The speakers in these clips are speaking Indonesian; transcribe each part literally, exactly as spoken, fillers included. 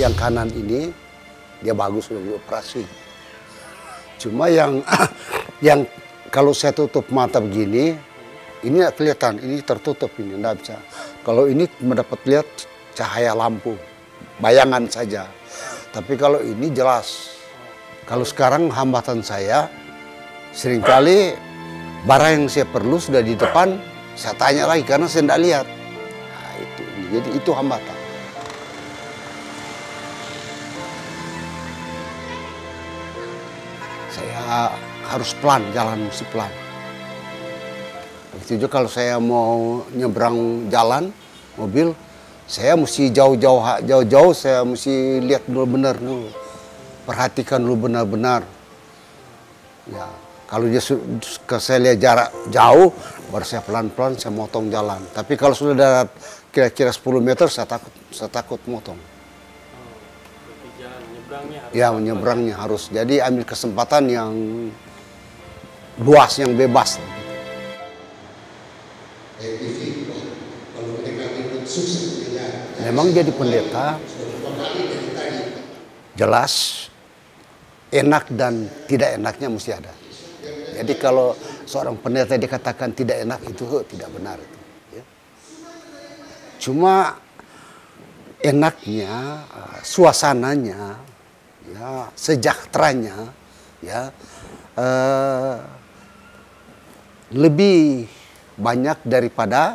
yang kanan ini dia bagus sudah dioperasi. Cuma yang yang kalau saya tutup mata begini, ini nggak kelihatan, ini tertutup ini, nggak bisa. Kalau ini mendapat lihat cahaya lampu, bayangan saja. Tapi kalau ini jelas. Kalau sekarang hambatan saya, seringkali barang yang saya perlu sudah di depan, saya tanya lagi karena saya tidak lihat. Nah, itu, jadi itu hambatan. Saya harus pelan, jalan mesti pelan. Begitu juga kalau saya mau nyebrang jalan, mobil, saya mesti jauh-jauh, jauh-jauh saya mesti lihat dulu benar dulu. Perhatikan dulu benar-benar. Ya, kalau dia ke saya lihat jarak jauh, baru saya pelan-pelan saya motong jalan. Tapi kalau sudah darat kira-kira sepuluh meter, saya takut, saya takut motong. Ya, menyeberangnya harus. Jadi ambil kesempatan yang luas, yang bebas. Memang jadi pendeta jelas enak dan tidak enaknya mesti ada. Jadi kalau seorang pendeta dikatakan tidak enak itu tidak benar itu. Ya. Cuma enaknya, suasananya, ya, sejahteranya, ya, eh, lebih banyak daripada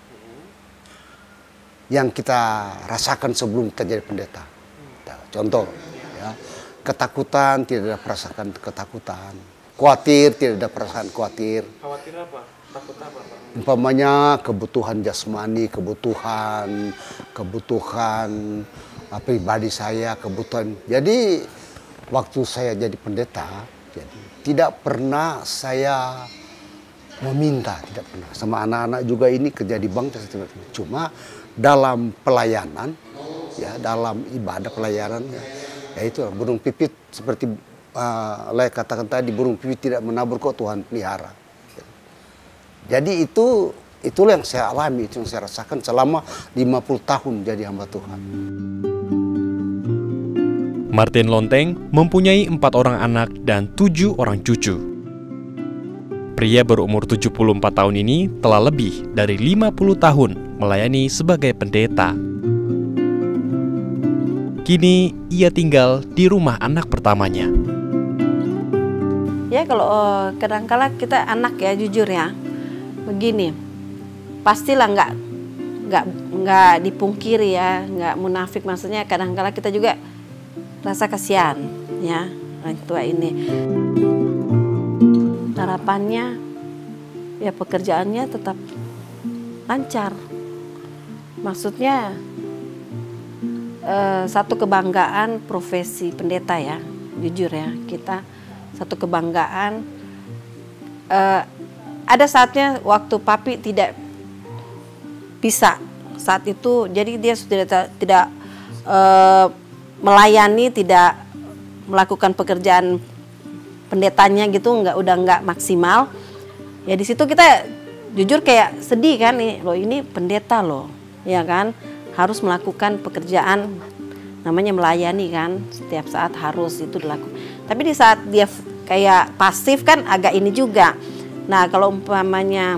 yang kita rasakan sebelum kita jadi pendeta. Contoh, ya, ketakutan tidak ada perasaan ketakutan, khawatir tidak ada perasaan khawatir. Khawatir apa? Takut apa, Pak? Umpamanya kebutuhan jasmani, kebutuhan, kebutuhan pribadi saya, kebutuhan. Jadi waktu saya jadi pendeta, jadi tidak pernah saya meminta, tidak pernah. Sama anak-anak juga ini kerja di bank, cuma dalam pelayanan, ya dalam ibadah pelayanan, ya, ya itu burung pipit seperti uh, saya katakan tadi, burung pipit tidak menabur kok Tuhan pelihara. Jadi itu itulah yang saya alami, itu yang saya rasakan selama lima puluh tahun jadi hamba Tuhan. Martin Lonteng mempunyai empat orang anak dan tujuh orang cucu. Pria berumur tujuh puluh empat tahun ini telah lebih dari lima puluh tahun melayani sebagai pendeta. Kini ia tinggal di rumah anak pertamanya. Ya kalau uh, kadang-kala kita anak ya jujur ya, begini, pastilah nggak nggak nggak dipungkiri ya, nggak munafik, maksudnya kadang-kala kita juga rasa kasihan ya orang tua ini. Harapannya ya pekerjaannya tetap lancar. Maksudnya eh, satu kebanggaan profesi pendeta ya, jujur ya, kita satu kebanggaan. Eh, ada saatnya waktu papi tidak bisa saat itu, jadi dia sudah tidak eh, melayani, tidak melakukan pekerjaan pendetanya gitu, nggak udah nggak maksimal. Ya di situ kita jujur kayak sedih kan nih, loh ini pendeta loh. Ya kan, harus melakukan pekerjaan namanya melayani kan, setiap saat harus itu dilakukan. Tapi di saat dia kayak pasif kan agak ini juga. Nah kalau umpamanya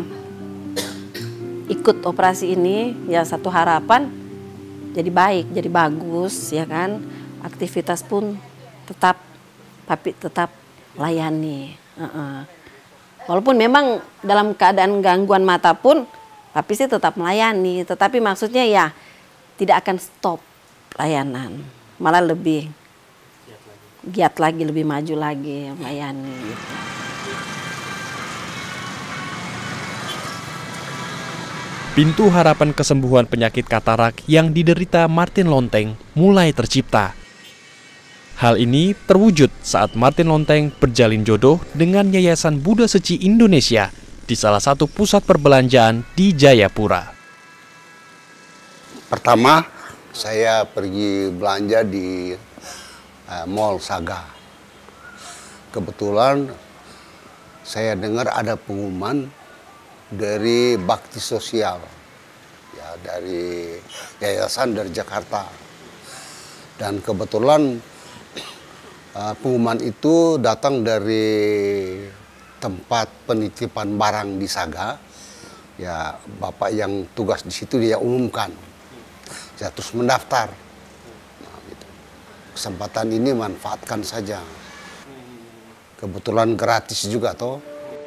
ikut operasi ini ya satu harapan jadi baik, jadi bagus ya kan, aktivitas pun tetap tapi tetap layani. Uh-uh. Walaupun memang dalam keadaan gangguan mata pun tapi sih tetap melayani, tetapi maksudnya ya tidak akan stop layanan, malah lebih giat lagi, giat lagi lebih maju lagi melayani. Gitu. Pintu harapan kesembuhan penyakit katarak yang diderita Martin Lonteng mulai tercipta. Hal ini terwujud saat Martin Lonteng berjalin jodoh dengan Yayasan Buddha Seci Indonesia di salah satu pusat perbelanjaan di Jayapura. Pertama, saya pergi belanja di uh, Mall Saga. Kebetulan saya dengar ada pengumuman dari Bakti Sosial, ya, dari yayasan dari Jakarta. Dan kebetulan uh, pengumuman itu datang dari tempat penitipan barang di Saga. Ya, bapak yang tugas di situ dia umumkan. Saya terus mendaftar. Nah, gitu. Kesempatan ini manfaatkan saja. Kebetulan gratis juga toh.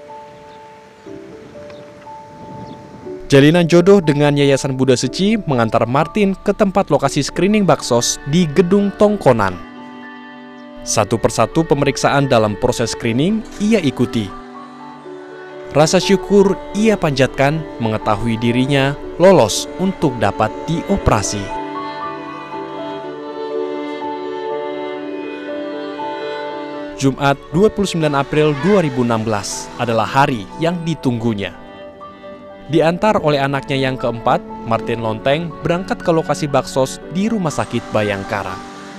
Jalinan jodoh dengan Yayasan Buddha Seci mengantar Martin ke tempat lokasi screening baksos di Gedung Tongkonan. Satu persatu pemeriksaan dalam proses screening ia ikuti. Rasa syukur ia panjatkan mengetahui dirinya lolos untuk dapat dioperasi. Jumat dua puluh sembilan April dua ribu enam belas adalah hari yang ditunggunya. Diantar oleh anaknya yang keempat, Martin Lonteng berangkat ke lokasi baksos di Rumah Sakit Bayangkara.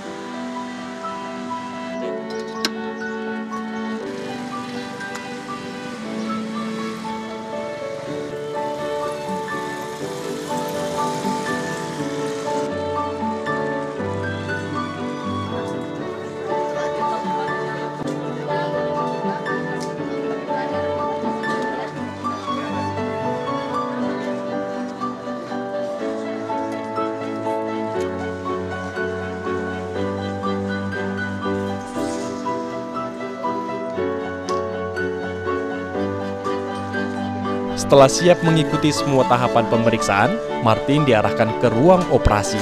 Setelah siap mengikuti semua tahapan pemeriksaan, Martin diarahkan ke ruang operasi.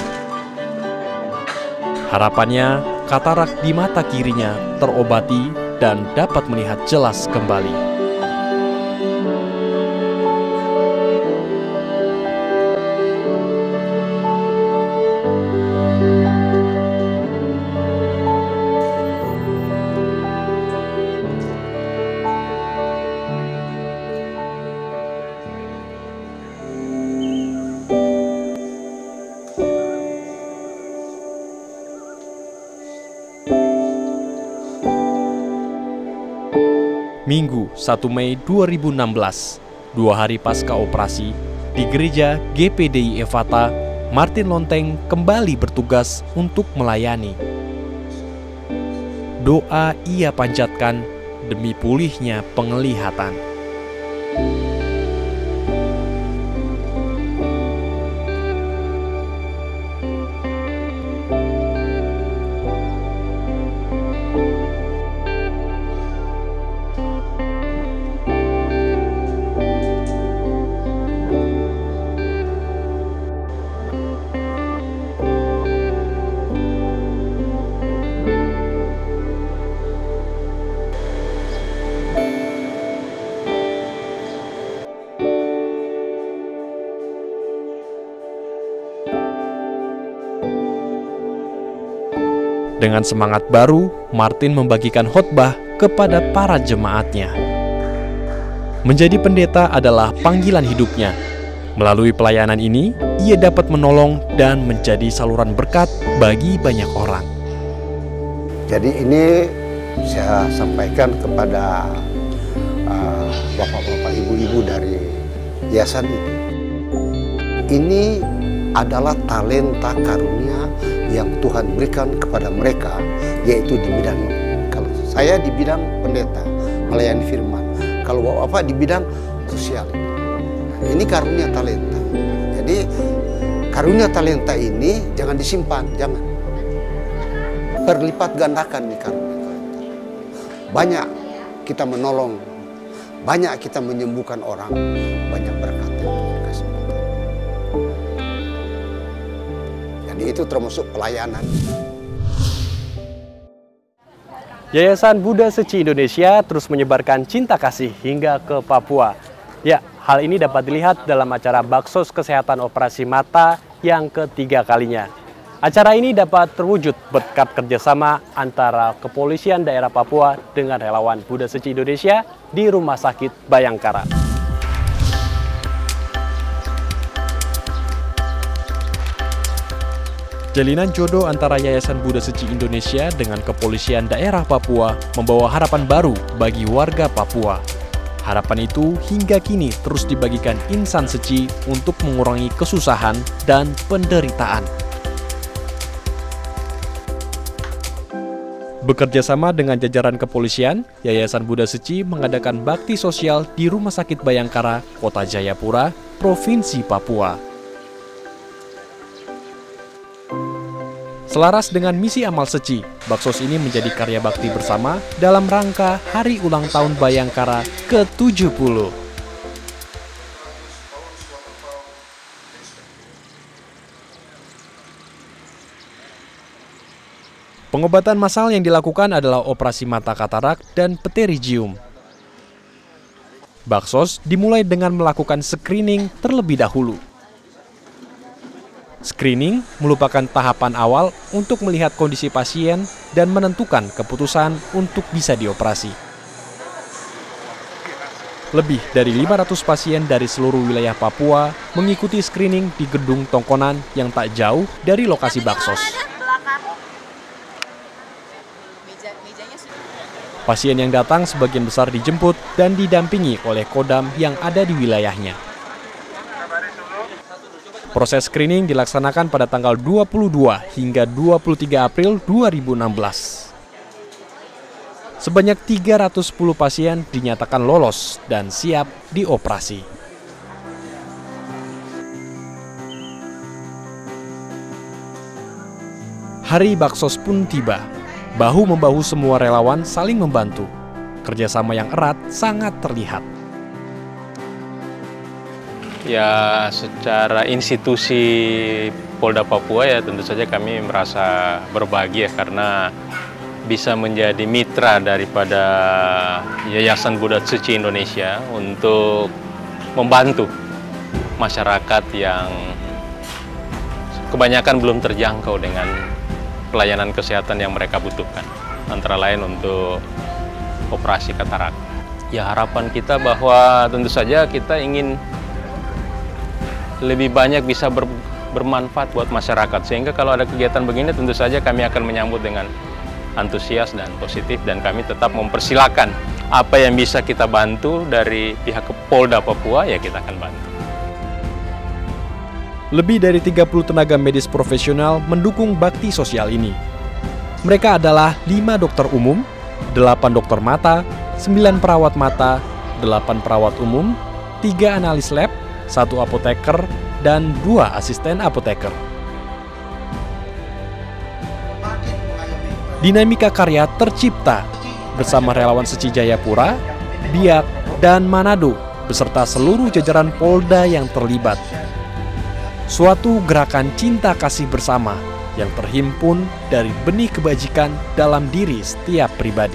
Harapannya, katarak di mata kirinya terobati dan dapat melihat jelas kembali. Minggu satu Mei dua ribu enam belas, dua hari pasca operasi, di gereja G P D I Evata, Martin Lonteng kembali bertugas untuk melayani. Doa ia panjatkan demi pulihnya penglihatan. Dengan semangat baru, Martin membagikan khotbah kepada para jemaatnya. Menjadi pendeta adalah panggilan hidupnya. Melalui pelayanan ini, ia dapat menolong dan menjadi saluran berkat bagi banyak orang. Jadi ini saya sampaikan kepada uh, bapak-bapak, ibu-ibu dari yayasan ini. Ini adalah talenta karunia yang Tuhan berikan kepada mereka, yaitu di bidang ini. Kalau saya di bidang pendeta, melayani firman. Kalau bapak-bapak di bidang sosial. Ini karunia talenta. Jadi karunia talenta ini jangan disimpan, jangan. Berlipat gandakan nih karunia talenta. Banyak kita menolong, banyak kita menyembuhkan orang, banyak berkat yang Tuhan kasih. Jadi itu termasuk pelayanan. Yayasan Buddha Seci Indonesia terus menyebarkan cinta kasih hingga ke Papua. Ya, hal ini dapat dilihat dalam acara Baksos Kesehatan Operasi Mata yang ketiga kalinya. Acara ini dapat terwujud berkat kerjasama antara Kepolisian Daerah Papua dengan relawan Buddha Seci Indonesia di Rumah Sakit Bayangkara. Jalinan jodoh antara Yayasan Buddha Seci Indonesia dengan Kepolisian Daerah Papua membawa harapan baru bagi warga Papua. Harapan itu hingga kini terus dibagikan insan Seci untuk mengurangi kesusahan dan penderitaan. Bekerja sama dengan jajaran kepolisian, Yayasan Buddha Seci mengadakan bakti sosial di Rumah Sakit Bayangkara, Kota Jayapura, Provinsi Papua. Selaras dengan misi amal Seci, Baksos ini menjadi karya bakti bersama dalam rangka Hari Ulang Tahun Bayangkara ke tujuh puluh. Pengobatan massal yang dilakukan adalah operasi mata katarak dan pterygium. Baksos dimulai dengan melakukan screening terlebih dahulu. Screening merupakan tahapan awal untuk melihat kondisi pasien dan menentukan keputusan untuk bisa dioperasi. Lebih dari lima ratus pasien dari seluruh wilayah Papua mengikuti screening di Gedung Tongkonan yang tak jauh dari lokasi Baksos. Pasien yang datang sebagian besar dijemput dan didampingi oleh kodam yang ada di wilayahnya. Proses screening dilaksanakan pada tanggal dua puluh dua hingga dua puluh tiga April dua ribu enam belas. Sebanyak tiga ratus sepuluh pasien dinyatakan lolos dan siap dioperasi. Hari Baksos pun tiba. Bahu-membahu semua relawan saling membantu. Kerjasama yang erat sangat terlihat. Ya, secara institusi Polda Papua ya tentu saja kami merasa berbahagia karena bisa menjadi mitra daripada Yayasan Buddha Seci Indonesia untuk membantu masyarakat yang kebanyakan belum terjangkau dengan pelayanan kesehatan yang mereka butuhkan, antara lain untuk operasi katarak. Ya, harapan kita bahwa tentu saja kita ingin lebih banyak bisa ber, bermanfaat buat masyarakat, sehingga kalau ada kegiatan begini tentu saja kami akan menyambut dengan antusias dan positif, dan kami tetap mempersilahkan apa yang bisa kita bantu dari pihak Polda Papua, ya kita akan bantu. Lebih dari tiga puluh tenaga medis profesional mendukung bakti sosial ini. Mereka adalah lima dokter umum, delapan dokter mata, sembilan perawat mata, delapan perawat umum, tiga analis lab, satu apoteker, dan dua asisten apoteker. Dinamika karya tercipta bersama relawan Seci Jayapura, Biak, dan Manado beserta seluruh jajaran Polda yang terlibat. Suatu gerakan cinta kasih bersama yang terhimpun dari benih kebajikan dalam diri setiap pribadi.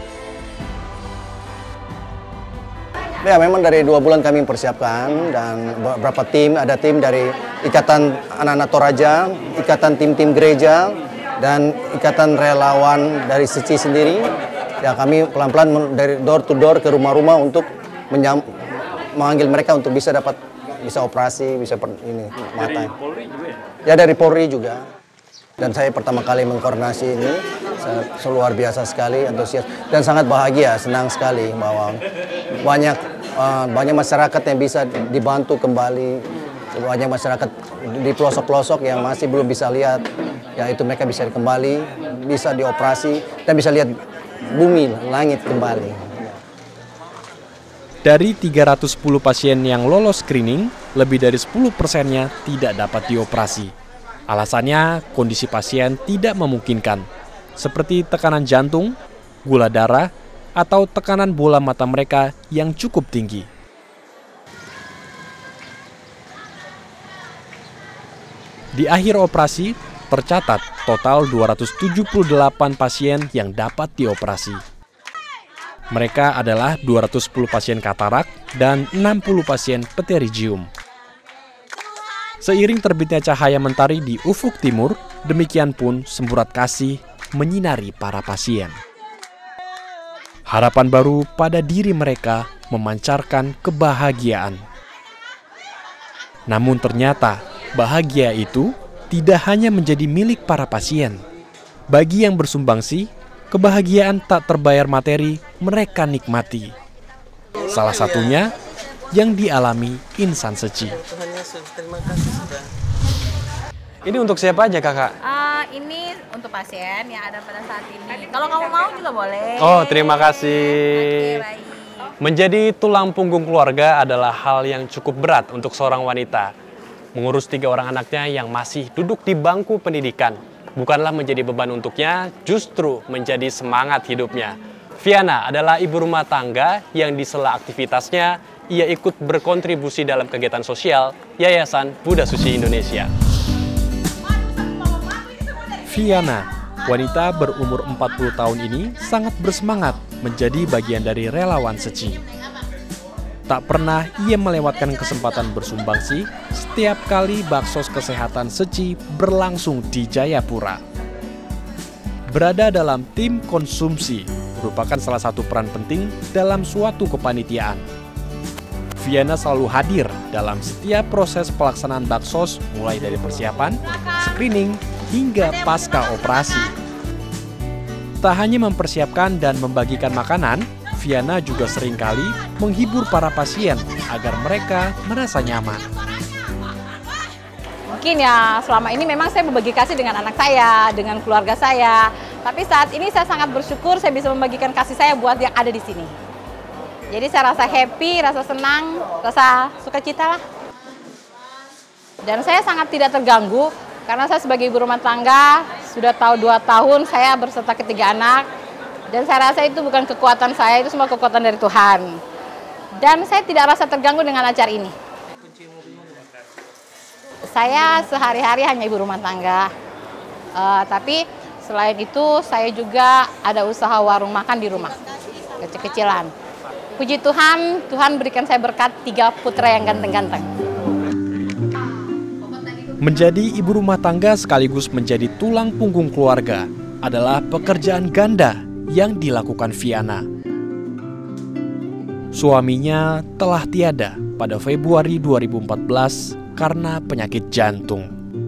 Ya, memang dari dua bulan kami mempersiapkan dan beberapa tim, ada tim dari Ikatan Anak-anak Toraja, Ikatan tim-tim gereja, dan Ikatan relawan dari Seci sendiri. Ya, kami pelan-pelan dari door to door ke rumah-rumah untuk memanggil mereka untuk bisa dapat bisa operasi, bisa per, ini mata. Dari Polri juga ya? Ya, dari Polri juga. Dan saya pertama kali mengkoordinasi ini, saya luar biasa sekali, antusias dan sangat bahagia, senang sekali bahwa banyak uh, banyak masyarakat yang bisa dibantu kembali, banyak masyarakat di pelosok-pelosok yang masih belum bisa lihat, ya itu mereka bisa kembali, bisa dioperasi dan bisa lihat bumi, langit kembali. Dari tiga ratus sepuluh pasien yang lolos screening, lebih dari sepuluh persennya tidak dapat dioperasi. Alasannya, kondisi pasien tidak memungkinkan, seperti tekanan jantung, gula darah, atau tekanan bola mata mereka yang cukup tinggi. Di akhir operasi, tercatat total dua ratus tujuh puluh delapan pasien yang dapat dioperasi. Mereka adalah dua ratus sepuluh pasien katarak dan enam puluh pasien pterygium. Seiring terbitnya cahaya mentari di ufuk timur, demikian pun semburat kasih menyinari para pasien. Harapan baru pada diri mereka memancarkan kebahagiaan. Namun ternyata bahagia itu tidak hanya menjadi milik para pasien. Bagi yang bersumbangsi, kebahagiaan tak terbayar materi mereka nikmati. Salah satunya yang dialami insan Seci. Terima kasih sudah. Ini untuk siapa aja kakak? Uh, ini untuk pasien yang ada pada saat ini. Kalau kamu mau juga boleh. Oh, terima kasih. Oke, baik. Menjadi tulang punggung keluarga adalah hal yang cukup berat untuk seorang wanita. Mengurus tiga orang anaknya yang masih duduk di bangku pendidikan bukanlah menjadi beban untuknya, justru menjadi semangat hidupnya. Viana adalah ibu rumah tangga yang di sela aktivitasnya, ia ikut berkontribusi dalam kegiatan sosial Yayasan Buddha Suci Indonesia. Viana, wanita berumur empat puluh tahun ini sangat bersemangat menjadi bagian dari relawan Seci. Tak pernah ia melewatkan kesempatan bersumbangsi setiap kali baksos kesehatan Seci berlangsung di Jayapura. Berada dalam tim konsumsi merupakan salah satu peran penting dalam suatu kepanitiaan. Viana selalu hadir dalam setiap proses pelaksanaan baksos mulai dari persiapan, screening, hingga pasca operasi. Tak hanya mempersiapkan dan membagikan makanan, Viana juga seringkali menghibur para pasien agar mereka merasa nyaman. Mungkin ya selama ini memang saya berbagi kasih dengan anak saya, dengan keluarga saya. Tapi saat ini saya sangat bersyukur saya bisa membagikan kasih saya buat yang ada di sini. Jadi saya rasa happy, rasa senang, rasa sukacita lah. Dan saya sangat tidak terganggu karena saya sebagai ibu rumah tangga sudah tahu dua tahun saya berserta ketiga anak. Dan saya rasa itu bukan kekuatan saya, itu semua kekuatan dari Tuhan. Dan saya tidak rasa terganggu dengan acara ini. Saya sehari-hari hanya ibu rumah tangga, uh, tapi selain itu saya juga ada usaha warung makan di rumah, kecil-kecilan. Puji Tuhan, Tuhan berikan saya berkat tiga putra yang ganteng-ganteng. Menjadi ibu rumah tangga sekaligus menjadi tulang punggung keluarga adalah pekerjaan ganda yang dilakukan Viana. Suaminya telah tiada pada Februari dua ribu empat belas karena penyakit jantung.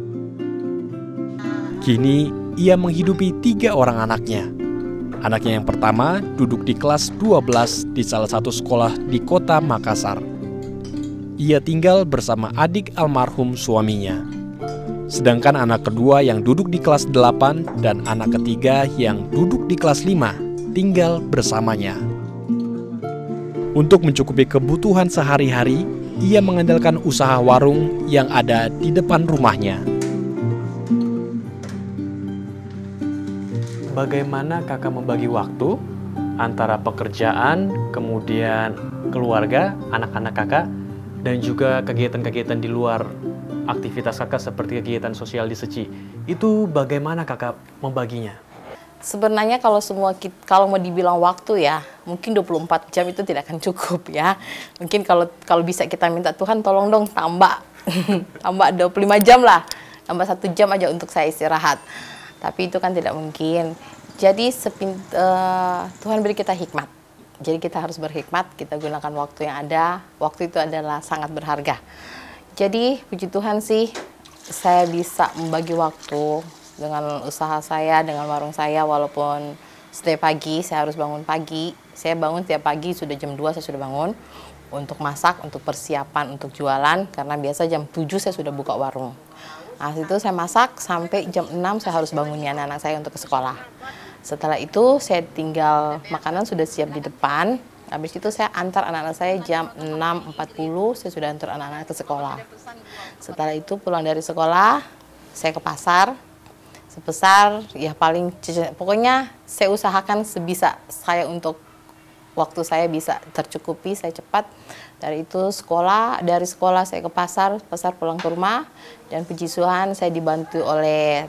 Kini ia menghidupi tiga orang anaknya. Anaknya yang pertama duduk di kelas dua belas di salah satu sekolah di kota Makassar. Ia tinggal bersama adik almarhum suaminya. Sedangkan anak kedua yang duduk di kelas delapan dan anak ketiga yang duduk di kelas lima tinggal bersamanya. Untuk mencukupi kebutuhan sehari-hari, ia mengandalkan usaha warung yang ada di depan rumahnya. Bagaimana kakak membagi waktu antara pekerjaan, kemudian keluarga, anak-anak kakak, dan juga kegiatan-kegiatan di luar aktivitas kakak seperti kegiatan sosial di Seci? Itu bagaimana kakak membaginya? Sebenarnya kalau semua kita, kalau mau dibilang waktu ya, mungkin dua puluh empat jam itu tidak akan cukup ya. Mungkin kalau kalau bisa kita minta Tuhan tolong dong tambah tambah dua puluh lima jam lah. Tambah satu jam aja untuk saya istirahat. Tapi itu kan tidak mungkin. Jadi sepin, uh, Tuhan beri kita hikmat. Jadi kita harus berhikmat, kita gunakan waktu yang ada. Waktu itu adalah sangat berharga. Jadi puji Tuhan sih saya bisa membagi waktu dengan usaha saya, dengan warung saya, walaupun setiap pagi saya harus bangun pagi. Saya bangun tiap pagi sudah jam dua saya sudah bangun untuk masak, untuk persiapan, untuk jualan. Karena biasa jam tujuh saya sudah buka warung. Nah itu saya masak sampai jam enam saya harus bangunnya anak-anak saya untuk ke sekolah. Setelah itu saya tinggal makanan sudah siap di depan. Habis itu saya antar anak-anak saya jam enam empat puluh saya sudah antar anak-anak ke sekolah. Setelah itu pulang dari sekolah saya ke pasar. Sebesar ya paling pokoknya saya usahakan sebisa saya untuk waktu saya bisa tercukupi, saya cepat. Dari itu sekolah, dari sekolah saya ke pasar, pasar pulang ke rumah, dan puji Tuhan saya dibantu oleh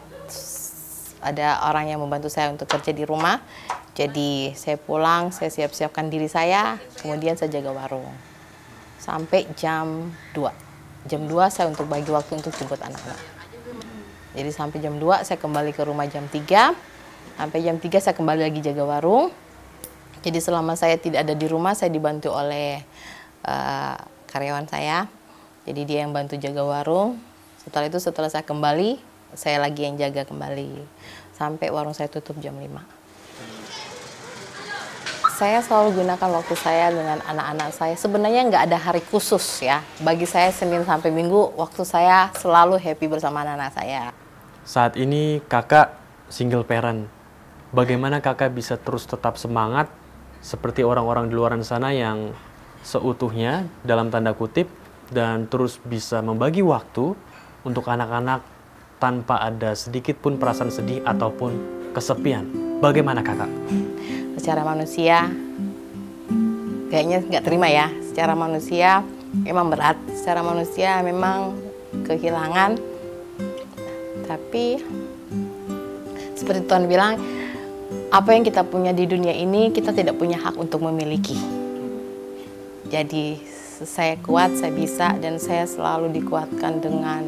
ada orang yang membantu saya untuk kerja di rumah. Jadi saya pulang, saya siap-siapkan diri saya, kemudian saya jaga warung sampai jam dua. Jam dua saya untuk bagi waktu untuk jemput anak-anak. Jadi sampai jam dua saya kembali ke rumah jam tiga. Sampai jam tiga saya kembali lagi jaga warung. Jadi selama saya tidak ada di rumah saya dibantu oleh uh, karyawan saya. Jadi dia yang bantu jaga warung. Setelah itu setelah saya kembali, saya lagi yang jaga kembali. Sampai warung saya tutup jam lima. Saya selalu gunakan waktu saya dengan anak-anak saya. Sebenarnya nggak ada hari khusus ya. Bagi saya Senin sampai Minggu waktu saya selalu happy bersama anak-anak saya. Saat ini kakak single parent. Bagaimana kakak bisa terus tetap semangat seperti orang-orang di luar sana yang seutuhnya dalam tanda kutip dan terus bisa membagi waktu untuk anak-anak tanpa ada sedikit pun perasaan sedih ataupun kesepian. Bagaimana kakak? Secara manusia kayaknya nggak terima ya. Secara manusia memang berat. Secara manusia memang kehilangan. Tapi seperti Tuhan bilang, apa yang kita punya di dunia ini kita tidak punya hak untuk memiliki. Jadi saya kuat, saya bisa, dan saya selalu dikuatkan dengan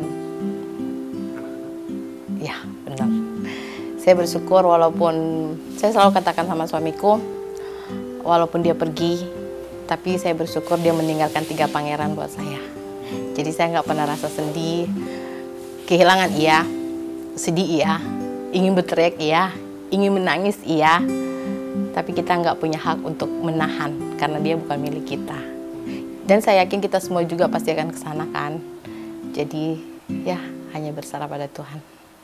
ya benar. Saya bersyukur walaupun saya selalu katakan sama suamiku, walaupun dia pergi, tapi saya bersyukur dia meninggalkan tiga pangeran buat saya. Jadi saya nggak pernah rasa sedih, kehilangan iya, sedih iya, ingin berteriak iya, ingin menangis iya, tapi kita nggak punya hak untuk menahan karena dia bukan milik kita. Dan saya yakin kita semua juga pasti akan kesana kan. Jadi ya hanya berserah pada Tuhan.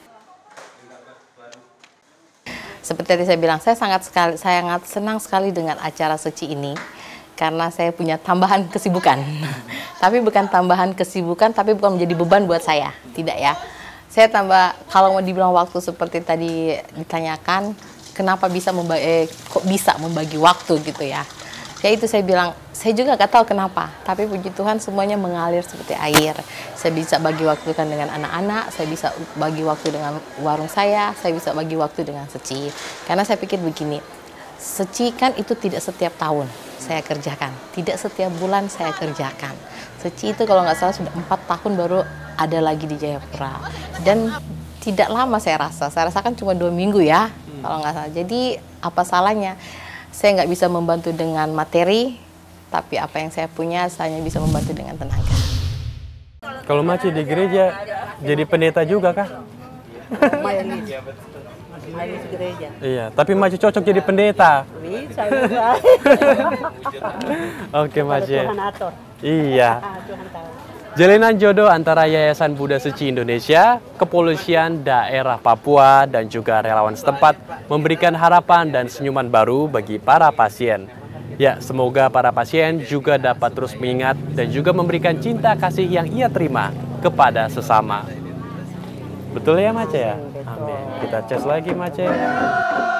Seperti tadi saya bilang, saya sangat sekali, saya sangat senang sekali dengan acara suci ini karena saya punya tambahan kesibukan. Tapi bukan tambahan kesibukan, tapi bukan menjadi beban buat saya, tidak ya. Saya tambah, kalau mau dibilang waktu seperti tadi ditanyakan, kenapa bisa membagi, eh, kok bisa membagi waktu gitu ya. Ya itu saya bilang, saya juga gak tahu kenapa, tapi puji Tuhan semuanya mengalir seperti air. Saya bisa bagi waktu kan dengan anak-anak, saya bisa bagi waktu dengan warung saya, saya bisa bagi waktu dengan Seci. Karena saya pikir begini, Seci kan itu tidak setiap tahun saya kerjakan, tidak setiap bulan saya kerjakan. Seci itu kalau nggak salah sudah empat tahun baru ada lagi di Jayapura. Dan tidak lama saya rasa, saya rasakan cuma dua minggu ya, hmm. kalau nggak salah. Jadi apa salahnya? Saya nggak bisa membantu dengan materi, tapi apa yang saya punya, saya hanya bisa membantu dengan tenaga. Kalau Maci di gereja, jadi pendeta juga kah? Majelis. Majelis gereja. Iya, tapi Maci cocok jadi pendeta. Bisa juga. Oke Maci. Tuhan atur. Iya. Tuhan tahu. Jalinan jodoh antara Yayasan Buddha Suci Indonesia, Kepolisian Daerah Papua, dan juga relawan setempat memberikan harapan dan senyuman baru bagi para pasien. Ya, semoga para pasien juga dapat terus mengingat dan juga memberikan cinta kasih yang ia terima kepada sesama. Betul ya Mace ya? Amin. Kita cas lagi Mace.